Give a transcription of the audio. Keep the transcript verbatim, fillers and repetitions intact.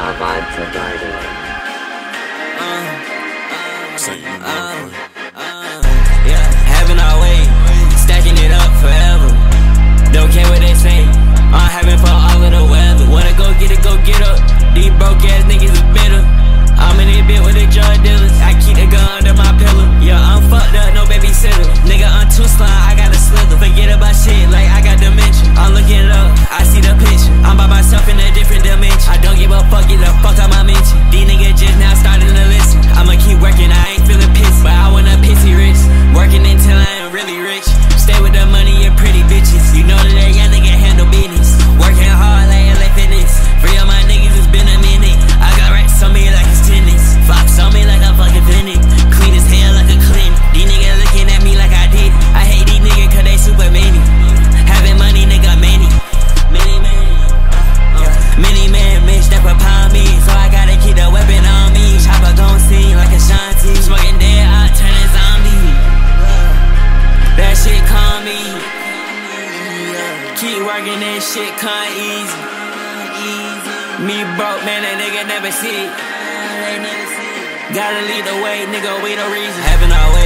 Avanza Garden. Uh, uh, uh, uh, yeah, having our way, stacking it up forever. Don't care what they say, I'm having for all of the weather. Wanna go get it, go get up. These broke ass niggas is bitter. I'm in it bit with the drug dealers. I keep the gun under my pillow. Yeah, I'm fucked up, no babysitter. Nigga, I'm too slime, I got a slither. Forget about shit like I got dementia. I'm looking it up, I see the picture. I'm by myself in a different dimension. I don't give a fuck, get the fuck out my mention. These niggas just now starting to listen. I'ma keep working, I ain't feeling pissed, but I wanna pissy rich. Working until I am really rich. Stay with the money and pretty bitches. You know that that young nigga handle business. Working hard like L A Fitness. Free all my niggas, it's been a minute. I got racks on me like it's tennis. Fox on me like a fucking Fenix. Clean as hell like a Clinton. These niggas looking at me like I did. I hate these niggas cause they super many. Having money, nigga, many. Many man. Uh, many man, bitch, step upon me. So I gotta keep the weapon on me. Chopper gon' sing like a Shanti. Smoking dead, I turn a zombie. That shit calm me. Keep working, that shit come easy. Me broke, man, that nigga never see it. Gotta lead the way, nigga, we the reason. Having our way.